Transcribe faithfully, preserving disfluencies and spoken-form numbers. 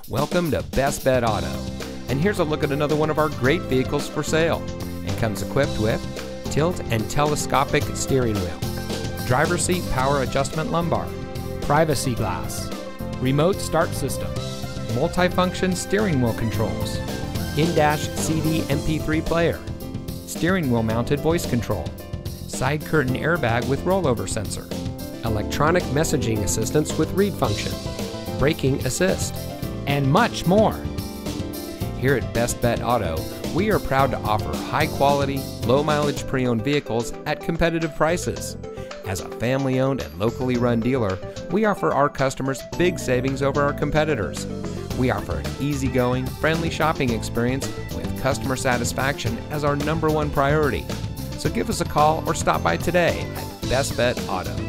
Welcome to Best Bet Auto. And here's a look at another one of our great vehicles for sale. It comes equipped with tilt and telescopic steering wheel, driver's seat power adjustment lumbar, privacy glass, remote start system, multifunction steering wheel controls, in-dash C D M P three player, steering wheel mounted voice control, side curtain airbag with rollover sensor, electronic messaging assistance with read function, braking assist, and much more. Here at Best Bet Auto, we are proud to offer high-quality, low-mileage pre-owned vehicles at competitive prices. As a family-owned and locally run dealer, we offer our customers big savings over our competitors. We offer an easygoing, friendly shopping experience with customer satisfaction as our number one priority. So give us a call or stop by today at Best Bet Auto.